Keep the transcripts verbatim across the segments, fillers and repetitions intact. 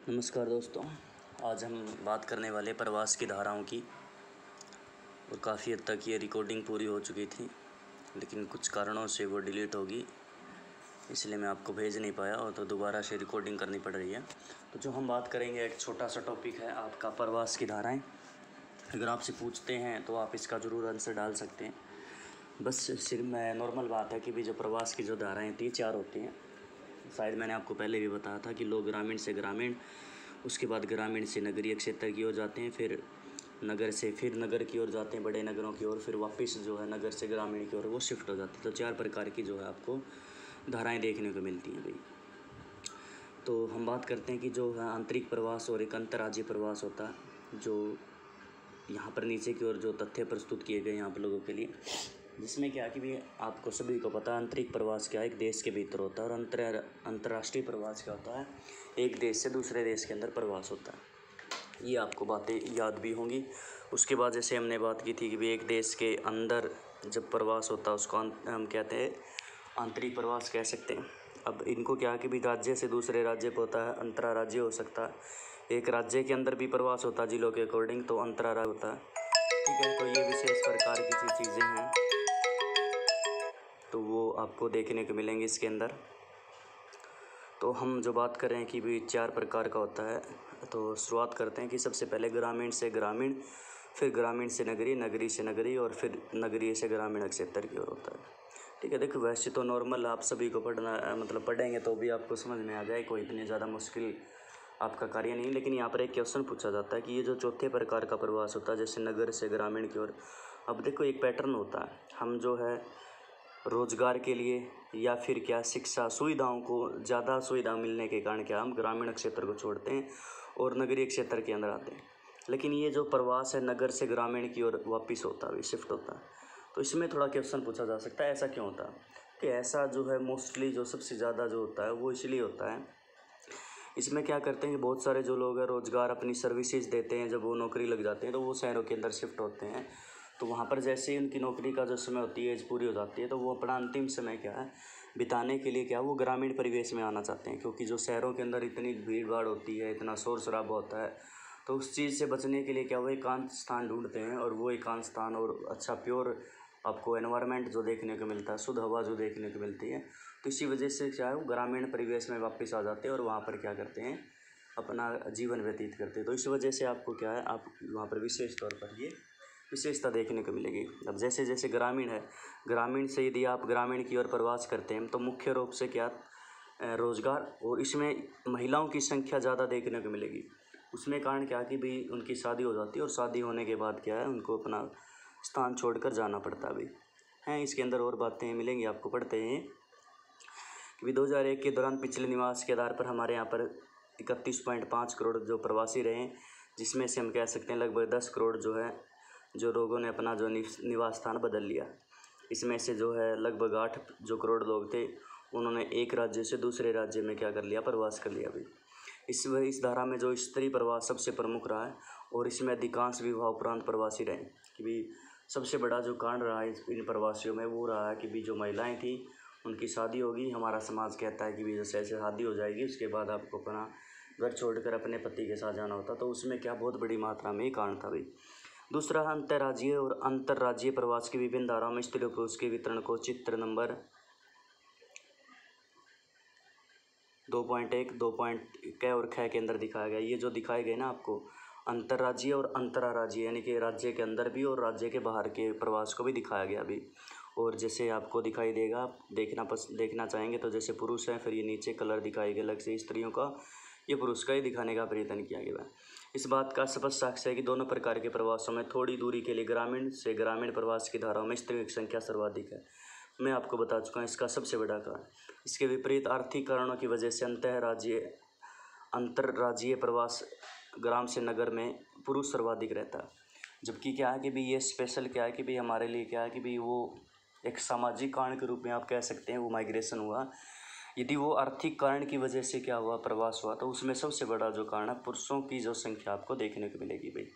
नमस्कार दोस्तों, आज हम बात करने वाले प्रवास की धाराओं की। और काफ़ी हद तक ये रिकॉर्डिंग पूरी हो चुकी थी, लेकिन कुछ कारणों से वो डिलीट होगी, इसलिए मैं आपको भेज नहीं पाया और तो दोबारा से रिकॉर्डिंग करनी पड़ रही है। तो जो हम बात करेंगे, एक छोटा सा टॉपिक है आपका प्रवास की धाराएं। अगर आपसे पूछते हैं तो आप इसका ज़रूर आंसर डाल सकते हैं। बस सिर्फ मैं नॉर्मल बात है कि भी जो प्रवास की जो धाराएँ थी चार होती हैं। शायद मैंने आपको पहले भी बताया था कि लोग ग्रामीण से ग्रामीण, उसके बाद ग्रामीण से नगरीय क्षेत्र की ओर जाते हैं, फिर नगर से फिर नगर की ओर जाते हैं, बड़े नगरों की ओर, फिर वापस जो है नगर से ग्रामीण की ओर वो शिफ्ट हो जाती है। तो चार प्रकार की जो है आपको धाराएं देखने को मिलती हैं भाई। तो हम बात करते हैं कि जो है आंतरिक प्रवास और एक अंतर्राज्यीय प्रवास होता है, जो यहाँ पर नीचे की ओर जो तथ्य प्रस्तुत किए गए हैं आप लोगों के लिए, जिसमें क्या है कि भी आपको सभी को पता है आंतरिक प्रवास क्या है, एक देश के भीतर होता है, और अंतर अंतर्राष्ट्रीय प्रवास क्या होता है, एक देश से दूसरे देश के अंदर प्रवास होता है। ये आपको बातें याद भी होंगी। उसके बाद जैसे हमने बात की थी कि भी एक देश के अंदर जब प्रवास होता है उसको हम कहते हैं आंतरिक प्रवास कह सकते हैं। अब इनको क्या है कि भी राज्य से दूसरे राज्य पर होता है, अंतर्राज्यीय हो सकता है। एक राज्य के अंदर भी प्रवास होता है जिलों के अकॉर्डिंग, तो अंतर्राज्यीय होता है। ठीक है, तो ये विशेष प्रकार की जो चीज़ें हैं तो वो आपको देखने को मिलेंगे इसके अंदर। तो हम जो बात कर रहे हैं कि भी चार प्रकार का होता है, तो शुरुआत करते हैं कि सबसे पहले ग्रामीण से ग्रामीण, फिर ग्रामीण से नगरीय, नगरीय से नगरीय, और फिर नगरीय से ग्रामीण क्षेत्र की ओर होता है। ठीक है, देखो वैसे तो नॉर्मल आप सभी को पढ़ना मतलब पढ़ेंगे तो भी आपको समझ में आ जाए, कोई इतनी ज़्यादा मुश्किल आपका कार्य नहीं। लेकिन यहाँ पर एक क्वेश्चन पूछा जाता है कि ये जो चौथे प्रकार का प्रवास होता है जैसे नगर से ग्रामीण की ओर, अब देखो एक पैटर्न होता है, हम जो है रोज़गार के लिए या फिर क्या शिक्षा सुविधाओं को ज़्यादा सुविधा मिलने के कारण क्या हम ग्रामीण क्षेत्र को छोड़ते हैं और नगरीय क्षेत्र के अंदर आते हैं। लेकिन ये जो प्रवास है नगर से ग्रामीण की ओर वापस होता है, शिफ्ट होता है, तो इसमें थोड़ा क्वेश्चन पूछा जा सकता है ऐसा क्यों होता है। कि ऐसा जो है मोस्टली जो सबसे ज़्यादा जो होता है वो इसलिए होता है, इसमें क्या करते हैं कि बहुत सारे जो लोग हैं रोज़गार अपनी सर्विसेज देते हैं, जब वो नौकरी लग जाते हैं तो वो शहरों के अंदर शिफ्ट होते हैं। तो वहाँ पर जैसे ही उनकी नौकरी का जो समय होती है एज पूरी हो जाती है, तो वो अपना अंतिम समय क्या है बिताने के लिए क्या वो ग्रामीण परिवेश में आना चाहते हैं, क्योंकि जो शहरों के अंदर इतनी भीड़ भाड़ होती है, इतना शोर शराबा होता है, तो उस चीज़ से बचने के लिए क्या वो एकांत स्थान ढूंढते हैं। और वो एकांत स्थान और अच्छा प्योर आपको एनवायरनमेंट जो देखने को मिलता है, शुद्ध हवा जो देखने को मिलती है, तो इसी वजह से क्या है वो ग्रामीण परिवेश में वापस आ जाते हैं और वहाँ पर क्या करते हैं अपना जीवन व्यतीत करते हैं। तो इस वजह से आपको क्या है आप वहाँ पर विशेष तौर पर ये विशेषता देखने को मिलेगी। अब जैसे जैसे ग्रामीण है, ग्रामीण से यदि आप ग्रामीण की ओर प्रवास करते हैं तो मुख्य रूप से क्या रोज़गार, और इसमें महिलाओं की संख्या ज़्यादा देखने को मिलेगी। उसमें कारण क्या कि भाई उनकी शादी हो जाती है और शादी होने के बाद क्या है उनको अपना स्थान छोड़कर जाना पड़ता है भाई हैं। इसके अंदर और बातें मिलेंगी आपको। पढ़ते हैं कि दो हज़ार एक के दौरान पिछले निवास के आधार पर हमारे यहाँ पर इकतीस पॉइंट पाँच करोड़ जो प्रवासी रहे, जिसमें से हम कह सकते हैं लगभग दस करोड़ जो है जो लोगों ने अपना जो निवास स्थान बदल लिया। इसमें से जो है लगभग आठ जो करोड़ लोग थे उन्होंने एक राज्य से दूसरे राज्य में क्या कर लिया प्रवास कर लिया भाई। इस इस धारा में जो स्त्री प्रवास सबसे प्रमुख रहा है और इसमें अधिकांश विवाह उपरांत प्रवासी रहे। कि भी सबसे बड़ा जो कारण रहा है इन प्रवासियों में वो रहा है कि भी जो महिलाएं थी उनकी शादी होगी। हमारा समाज कहता है कि भी जैसे ऐसे शादी हो जाएगी उसके बाद आपको अपना घर छोड़कर अपने पति के साथ जाना होता, तो उसमें क्या बहुत बड़ी मात्रा में ये कारण था भाई। दूसरा है अंतर्राज्यीय और अंतर्राज्यीय प्रवास की विभिन्न धाराओं में स्त्री और पुरुष के वितरण को चित्र नंबर दो पॉइंट एक दो पॉइंट क और ख के अंदर दिखाया गया। ये जो दिखाए गए ना आपको अंतर्राज्यीय और अंतर्राज्यीय यानी कि राज्य के अंदर भी और राज्य के बाहर के प्रवास को भी दिखाया गया अभी। और जैसे आपको दिखाई देगा देखना पस देखना चाहेंगे तो जैसे पुरुष है, फिर ये नीचे कलर दिखाई गए अलग से स्त्रियों का, ये पुरुष का ही दिखाने का प्रयत्न किया गया है। इस बात का स्पष्ट साक्ष्य है कि दोनों प्रकार के प्रवासों में थोड़ी दूरी के लिए ग्रामीण से ग्रामीण प्रवास की धाराओं में स्त्रियों की संख्या सर्वाधिक है। मैं आपको बता चुका हूँ इसका सबसे बड़ा कारण। इसके विपरीत आर्थिक कारणों की वजह से अंतर्राज्यीय अंतर्राज्यीय प्रवास ग्राम से नगर में पुरुष सर्वाधिक रहता है। जबकि क्या है कि भी ये स्पेशल क्या है कि भी हमारे लिए क्या है कि भी वो एक सामाजिक कारण के रूप में आप कह सकते हैं वो माइग्रेशन हुआ। यदि वो आर्थिक कारण की वजह से क्या हुआ प्रवास हुआ, तो उसमें सबसे बड़ा जो कारण है पुरुषों की जो संख्या आपको देखने को मिलेगी भाई।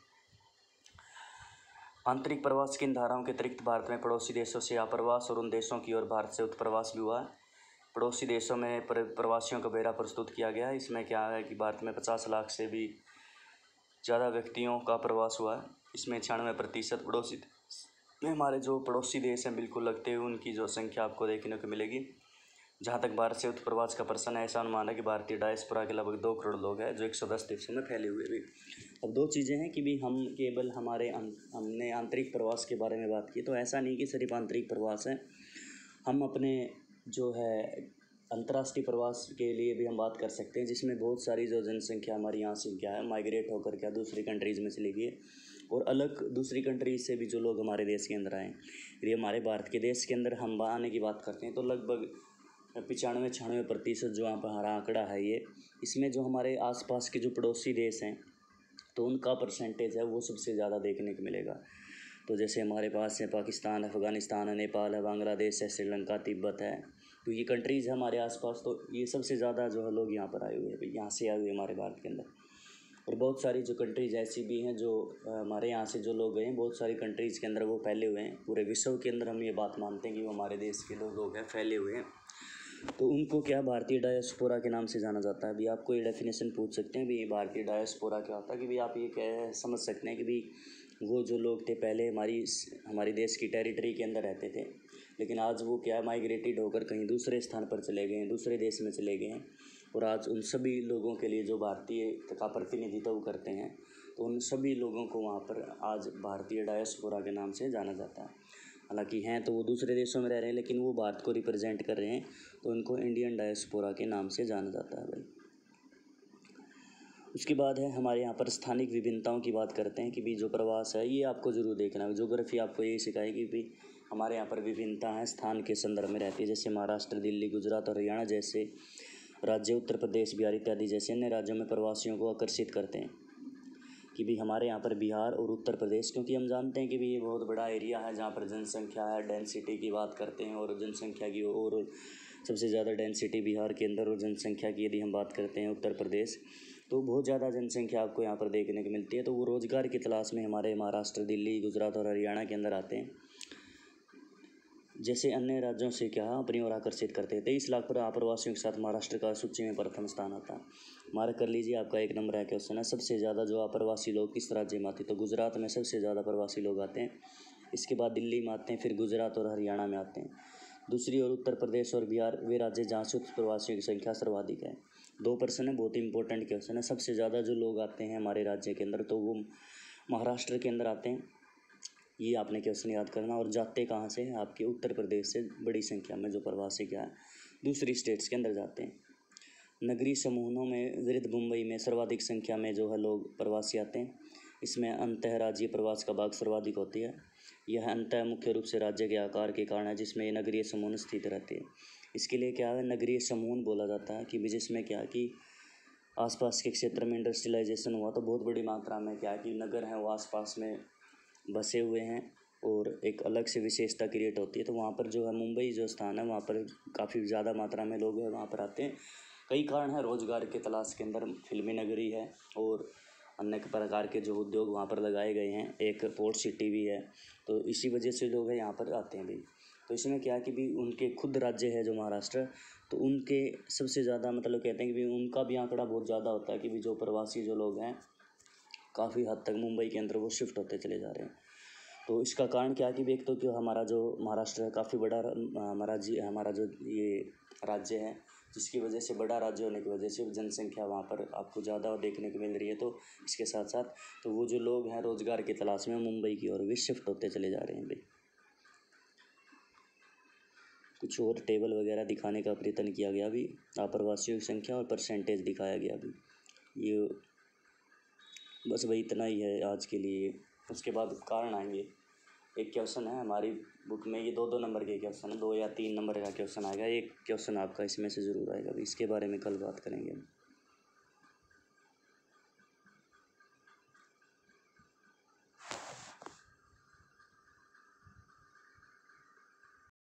आंतरिक प्रवास की इन धाराओं के अतिरिक्त भारत में पड़ोसी देशों से आप्रवास और उन देशों की ओर भारत से उत्प्रवास भी हुआ है। पड़ोसी देशों में प्रवासियों का ब्यौरा प्रस्तुत किया गया है। इसमें क्या है कि भारत में पचास लाख से भी ज़्यादा व्यक्तियों का प्रवास हुआ है। इसमें छियानवे प्रतिशत पड़ोसी में हमारे जो पड़ोसी देश हैं बिल्कुल लगते हुए उनकी जो संख्या आपको देखने को मिलेगी। जहाँ तक भारत से उत्प्रवास का प्रश्न है, ऐसा अनुमान है कि भारतीय डायस्पोरा के लगभग दो करोड़ लोग हैं जो एक सौ दस देशों में फैले हुए भी। अब दो चीज़ें हैं कि भी हम केवल हमारे हमने आंतरिक प्रवास के बारे में बात की, तो ऐसा नहीं कि सिर्फ आंतरिक प्रवास है, हम अपने जो है अंतर्राष्ट्रीय प्रवास के लिए भी हम बात कर सकते हैं, जिसमें बहुत सारी जो जनसंख्या हमारी यहाँ से क्या है माइग्रेट होकर क्या दूसरी कंट्रीज़ में चली गई है, और अलग दूसरी कंट्रीज से भी जो लोग हमारे देश के अंदर आए। यदि हमारे भारत के देश के अंदर हम आने की बात करते हैं तो लगभग पचानवे छियानवे प्रतिशत जो हमारा आंकड़ा है ये, इसमें जो हमारे आसपास के जो पड़ोसी देश हैं तो उनका परसेंटेज है वो सबसे ज़्यादा देखने को मिलेगा। तो जैसे हमारे पास है पाकिस्तान, अफ़गानिस्तान है, नेपाल है, बांग्लादेश है, श्रीलंका, तिब्बत है, तो ये कंट्रीज़ है हमारे आसपास। तो ये सबसे ज़्यादा जो है लोग यहाँ पर आए हुए हैं, यहाँ से आए हुए हमारे भारत के अंदर। और बहुत सारी जो कंट्रीज़ ऐसी भी हैं जो हमारे यहाँ से जो लोग गए हैं, बहुत सारी कंट्रीज़ के अंदर वो फैले हुए हैं। पूरे विश्व के अंदर हम ये बात मानते हैं कि वो हमारे देश के लोग लोग हैं फैले हुए हैं, तो उनको क्या भारतीय डायस्पोरा के नाम से जाना जाता है। अभी आपको ये डेफिनेशन पूछ सकते हैं भी भारतीय डायस्पोरा क्या होता है, कि भी आप ये क्या समझ सकते हैं कि भी वो जो लोग थे पहले हमारी हमारी देश की टेरिटरी के अंदर रहते थे, लेकिन आज वो क्या माइग्रेटेड होकर कहीं दूसरे स्थान पर चले गए हैं, दूसरे देश में चले गए हैं, और आज उन सभी लोगों के लिए जो भारतीय का प्रतिनिधित्व करते हैं, तो उन सभी लोगों को वहाँ पर आज भारतीय डायस्पोरा के नाम से जाना जाता है। हालांकि हैं तो वो दूसरे देशों में रह रहे हैं, लेकिन वो भारत को रिप्रेजेंट कर रहे हैं, तो उनको इंडियन डायस्पोरा के नाम से जाना जाता है भाई। उसके बाद है हमारे यहाँ पर स्थानिक विभिन्नताओं की बात करते हैं कि भी जो प्रवास है ये आपको ज़रूर देखना है। ज्योग्राफी आपको यही सिखाएगी भी हमारे यहाँ पर विभिन्नता है स्थान के संदर्भ में रहती है। जैसे महाराष्ट्र, दिल्ली, गुजरात और हरियाणा जैसे राज्य, उत्तर प्रदेश, बिहार इत्यादि जैसे अन्य राज्यों में प्रवासियों को आकर्षित करते हैं। कि भी हमारे यहाँ पर बिहार और उत्तर प्रदेश, क्योंकि हम जानते हैं कि भी ये बहुत बड़ा एरिया है जहाँ पर जनसंख्या है, डेंसिटी की बात करते हैं, और जनसंख्या की और सबसे ज़्यादा डेंसिटी बिहार के अंदर, और जनसंख्या की यदि हम बात करते हैं उत्तर प्रदेश, तो बहुत ज़्यादा जनसंख्या आपको यहाँ पर देखने को मिलती है। तो वो रोज़गार की तलाश में हमारे महाराष्ट्र, दिल्ली, गुजरात और हरियाणा के अंदर आते हैं, जैसे अन्य राज्यों से क्या अपनी ओर आकर्षित करते हैं। तेईस लाख प्रवासियों के साथ महाराष्ट्र का सूची में प्रथम स्थान आता है। मार्क कर लीजिए, आपका एक नंबर है क्वेश्चन है, सबसे ज़्यादा जो अप्रवासी लोग किस राज्य में आते हैं, तो गुजरात में सबसे ज़्यादा प्रवासी लोग आते हैं। इसके बाद दिल्ली में आते हैं, फिर गुजरात और हरियाणा में आते हैं। दूसरी ओर उत्तर प्रदेश और बिहार वे राज्य जहाँ से प्रवासियों की संख्या सर्वाधिक है। दो पर्सन है, बहुत ही इंपॉर्टेंट क्वेश्चन है। सबसे ज़्यादा जो लोग आते हैं हमारे राज्य के अंदर तो वो महाराष्ट्र के अंदर आते हैं, ये आपने क्वेश्चन याद करना। और जाते कहाँ से हैं, आपके उत्तर प्रदेश से बड़ी संख्या में जो प्रवासी क्या है दूसरी स्टेट्स के अंदर जाते हैं। नगरीय समूहों में वृद्ध मुंबई में सर्वाधिक संख्या में जो है लोग प्रवासी आते हैं। इसमें अंतः राज्यीय प्रवास का भाग सर्वाधिक होती है। यह अंतः मुख्य रूप से राज्य के आकार के कारण है जिसमें नगरीय समूह स्थित रहते हैं। इसके लिए क्या है नगरीय समूह बोला जाता है, कि जिसमें क्या कि आसपास के क्षेत्र में इंडस्ट्रियलाइजेशन हुआ तो बहुत बड़ी मात्रा में क्या कि नगर हैं वो आसपास में बसे हुए हैं, और एक अलग से विशेषता क्रिएट होती है। तो वहाँ पर जो है मुंबई जो स्थान है वहाँ पर काफ़ी ज़्यादा मात्रा में लोग हैं वहाँ पर आते हैं। कई कारण हैं, रोज़गार के तलाश के अंदर फिल्मी नगरी है, और अन्य प्रकार के जो उद्योग वहाँ पर लगाए गए हैं, एक पोर्ट सिटी भी है, तो इसी वजह से लोग हैं यहाँ पर आते हैं भी। तो इसमें क्या है कि भी उनके खुद राज्य है जो महाराष्ट्र, तो उनके सबसे ज़्यादा मतलब कहते हैं कि भी उनका भी आंकड़ा बहुत ज़्यादा होता है कि भी जो प्रवासी जो लोग हैं काफ़ी हद तक मुंबई के अंदर वो शिफ्ट होते चले जा रहे हैं। तो इसका कारण क्या है कि एक तो कि हमारा जो महाराष्ट्र है काफ़ी बड़ा हमारा जी हमारा जो ये राज्य है, जिसकी वजह से बड़ा राज्य होने की वजह से जनसंख्या वहाँ पर आपको ज़्यादा देखने को मिल रही है। तो इसके साथ साथ तो वो जो लोग हैं रोज़गार की तलाश में मुंबई की ओर भी शिफ्ट होते चले जा रहे हैं भाई। कुछ और टेबल वगैरह दिखाने का प्रयत्न किया गया भी, अप्रवासियों की संख्या और परसेंटेज दिखाया गया भी। ये बस वही इतना ही है आज के लिए। उसके बाद कारण आएंगे। एक क्वेश्चन है हमारी बुक में, ये दो दो नंबर के क्वेश्चन है, दो या तीन नंबर का क्वेश्चन आएगा, एक क्वेश्चन आपका इसमें से ज़रूर आएगा भी। इसके बारे में कल बात करेंगे हम।